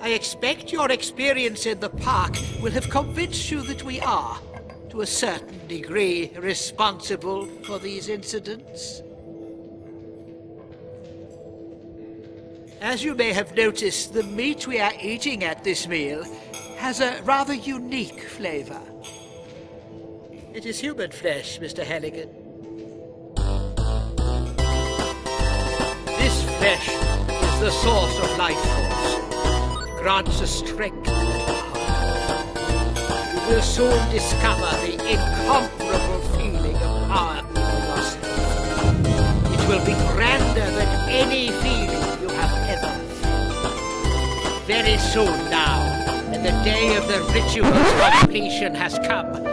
I expect your experience in the park will have convinced you that we are, to a certain degree, responsible for these incidents. As you may have noticed, the meat we are eating at this meal has a rather unique flavor. It is human flesh, Mr. Halligan. This flesh is the source of life force, grants us strength and power. You will soon discover the incomparable feeling of power in yourself. It will be grander than any feeling you have ever felt. Very soon now, when the day of the ritual's completion has come,